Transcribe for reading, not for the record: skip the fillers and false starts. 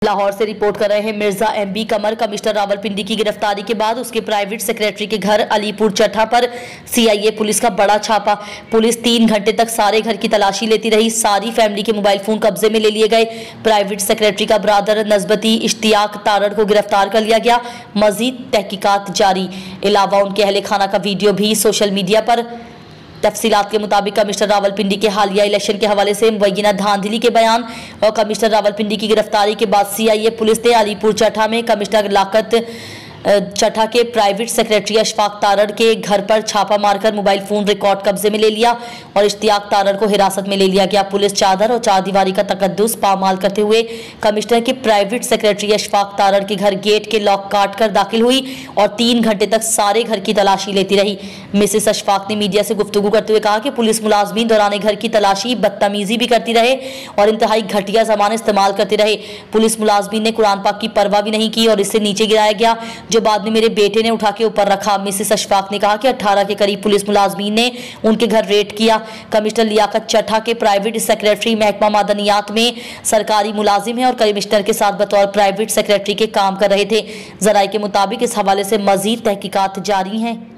लाहौर से रिपोर्ट कर रहे हैं मिर्जा एमबी कमर। कमिश्नर रावलपिंडी की गिरफ्तारी के बाद उसके प्राइवेट सेक्रेटरी के घर अलीपुर चट्टा पर सीआईए पुलिस का बड़ा छापा। पुलिस 3 घंटे तक सारे घर की तलाशी लेती रही। सारी फैमिली के मोबाइल फोन कब्जे में ले लिए गए। प्राइवेट सेक्रेटरी का ब्रादर नस्बती इश्तियाक तारड़ को गिरफ्तार कर लिया गया। मजीद तहकीकात जारी। अलावा उनके अहले खाना का वीडियो भी सोशल मीडिया पर। तफसीलात के मुताबिक कमिश्नर रावलपिंडी के हालिया इलेक्शन के हवाले से मुबैना धांधली के बयान और कमिश्नर रावलपिंडी की गिरफ्तारी के बाद सीआईए पुलिस ने अलीपुर चट्टा में कमिश्नर लाकत चट्टा के प्राइवेट सेक्रेटरी अशफाक तारड़ के घर पर छापा मारकर मोबाइल फोन रिकॉर्ड कब्जे में ले लिया और इश्तियाक तारड़ को हिरासत में ले लिया गया। पुलिस चादर और चारदीवारी का तकद्दुस पामाल करते हुए कमिश्नर के प्राइवेट सेक्रेटरी अशफाक तारड़ के घर गेट के लॉक काट कर दाखिल हुई और 3 घंटे तक सारे घर की तलाशी लेती रही। मिसेस अशफाक ने मीडिया से गुफ्तगू करते हुए कहा कि पुलिस मुलाजमीन दौरान घर की तलाशी बदतमीजी भी करती रहे और इंतहाई घटिया ज़बान इस्तेमाल करते रहे। पुलिस मुलाजमीन ने कुरान पाक की परवाह भी नहीं की और इससे नीचे गिराया गया, जो बाद में मेरे बेटे ने उठा के ऊपर रखा। मिसेस अशफाक ने कहा कि 18 के करीब पुलिस मुलाजमीन ने उनके घर रेड किया। कमिश्नर लियाकत चट्टा के प्राइवेट सेक्रेटरी महकमा मादनियात में सरकारी मुलाजिम है और कमिश्नर के साथ बतौर प्राइवेट सेक्रेटरी के काम कर रहे थे। जराये के मुताबिक इस हवाले से मजीद तहकीकात जारी हैं।